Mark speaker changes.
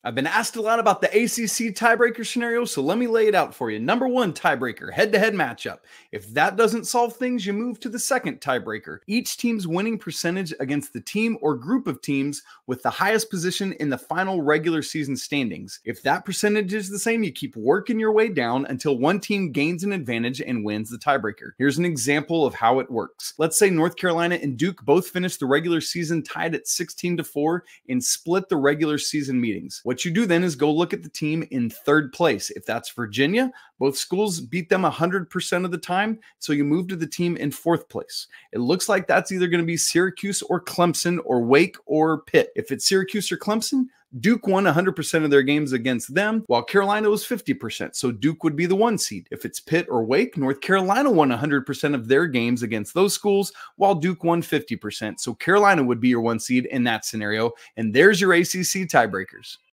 Speaker 1: I've been asked a lot about the ACC tiebreaker scenario, so let me lay it out for you. Number one tiebreaker, head-to-head matchup. If that doesn't solve things, you move to the second tiebreaker. Each team's winning percentage against the team or group of teams with the highest position in the final regular season standings. If that percentage is the same, you keep working your way down until one team gains an advantage and wins the tiebreaker. Here's an example of how it works. Let's say North Carolina and Duke both finished the regular season tied at 16-4 and split the regular season meetings. What you do then is go look at the team in third place. If that's Virginia, both schools beat them 100% of the time, so you move to the team in fourth place. It looks like that's either going to be Syracuse or Clemson or Wake or Pitt. If it's Syracuse or Clemson, Duke won 100% of their games against them, while Carolina was 50%, so Duke would be the 1 seed. If it's Pitt or Wake, North Carolina won 100% of their games against those schools, while Duke won 50%, so Carolina would be your 1 seed in that scenario, and there's your ACC tiebreakers.